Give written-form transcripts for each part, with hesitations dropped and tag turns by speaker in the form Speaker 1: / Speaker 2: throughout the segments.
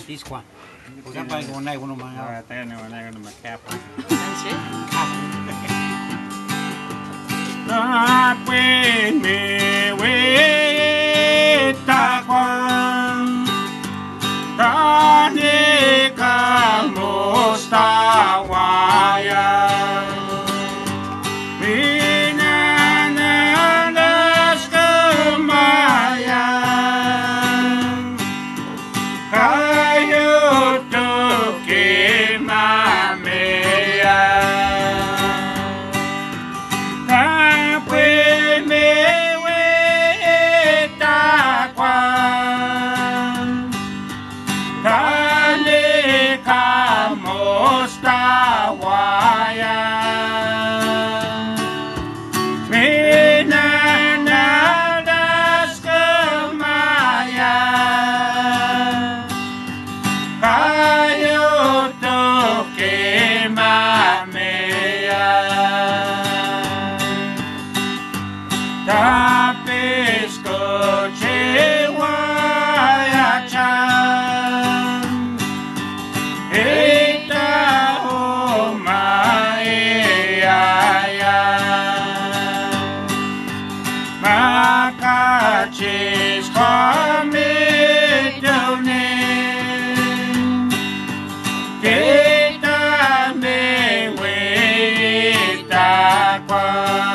Speaker 1: this one. Kung saan pa yung unay, kuno mga...
Speaker 2: Tayo na unay, kuno mga cap.
Speaker 3: Tapin me wait takwan Tani kamusta wayan Minananas kemayan Kayo tukin mameyan Tapis ko chiwaya chan Ita umaiyaya Makachis kami dunin Kita mewita kwa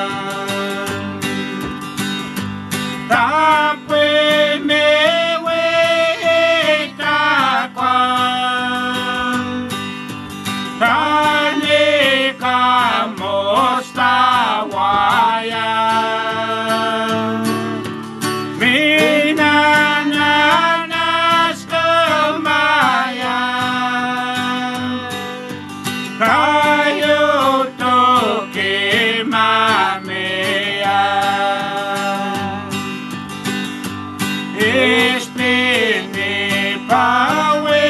Speaker 3: Tapin me wait takwan Tani kamusta wayan Minananas kemayan Kayo tukin mameyan Ispini pawe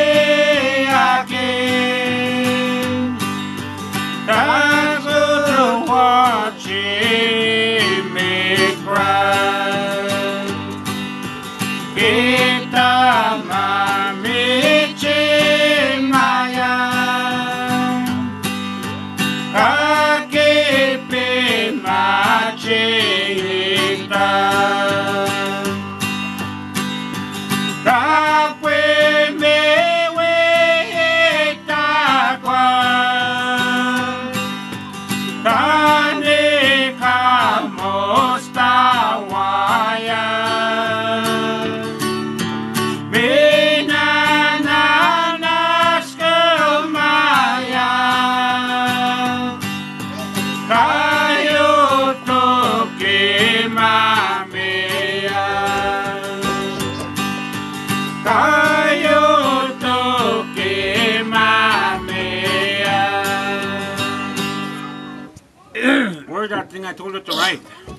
Speaker 3: akin Tazo watching me cry Kita mamichin mayan Kakipin machita Tapin me wait takwan Tani kamusta wayan Minananas kemayan Kayo tukin mameyan Kayo tukin mameyan
Speaker 2: Where's that thing I told her to write?